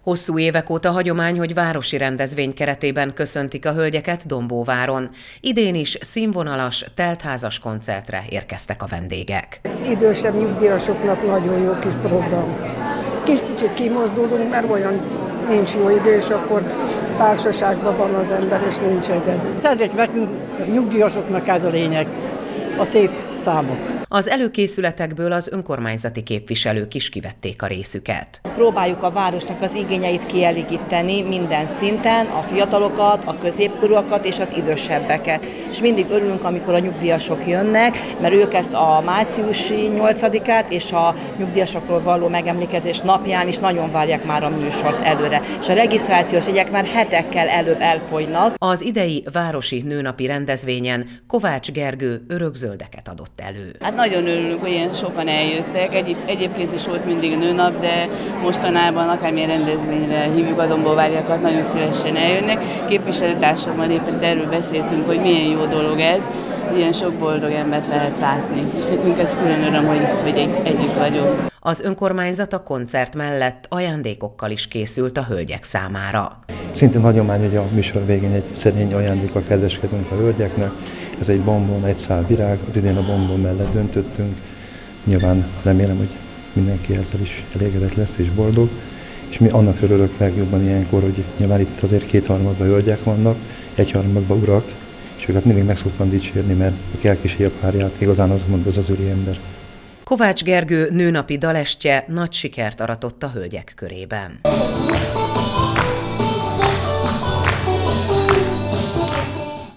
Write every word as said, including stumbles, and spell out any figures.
Hosszú évek óta hagyomány, hogy városi rendezvény keretében köszöntik a hölgyeket Dombóváron. Idén is színvonalas, teltházas koncertre érkeztek a vendégek. Idősebb nyugdíjasoknak nagyon jó kis program. Kis kicsit kimozdulunk, mert olyan nincs jó idő, és akkor társaságban van az ember, és nincs egyedül. Ezek nekünk nyugdíjasoknak ez a lényeg, a szép számok. Az előkészületekből az önkormányzati képviselők is kivették a részüket. Próbáljuk a városnak az igényeit kielégíteni minden szinten, a fiatalokat, a középkorúakat és az idősebbeket. És mindig örülünk, amikor a nyugdíjasok jönnek, mert ők ezt a márciusi nyolcadikát és a nyugdíjasokról való megemlékezés napján is nagyon várják már a műsort előre. És a regisztrációs jegyek már hetekkel előbb elfogynak. Az idei városi nőnapi rendezvényen Kovács Gergő örökzöldeket adott elő. Hát nagyon örülünk, hogy ilyen sokan eljöttek. Egy, egyébként is volt mindig nőnap, de mostanában akármilyen rendezvényre hívjuk a dombóváriakat, nagyon szívesen eljönnek. Képviselőtársammal éppen erről beszéltünk, hogy milyen jó dolog ez, ilyen sok boldog embert lehet látni. És nekünk ez külön öröm, hogy, hogy egy, együtt vagyunk. Az önkormányzat a koncert mellett ajándékokkal is készült a hölgyek számára. Szintén hagyomány, hogy a műsor végén egy szerény ajándékkal kedveskedünk a hölgyeknek. Ez egy bombon, egy szál virág, az idén a bombon mellett döntöttünk. Nyilván remélem, hogy mindenki ezzel is elégedett lesz és boldog. És mi annak örülök legjobban ilyenkor, hogy nyilván itt azért kétharmadban hölgyek vannak, egyharmadban urak, és őket mindig meg szoktam dicsérni, mert aki elkíséri a párját, igazán azt mondja, az az öri ember. Kovács Gergő nőnapi dalestje nagy sikert aratott a hölgyek körében.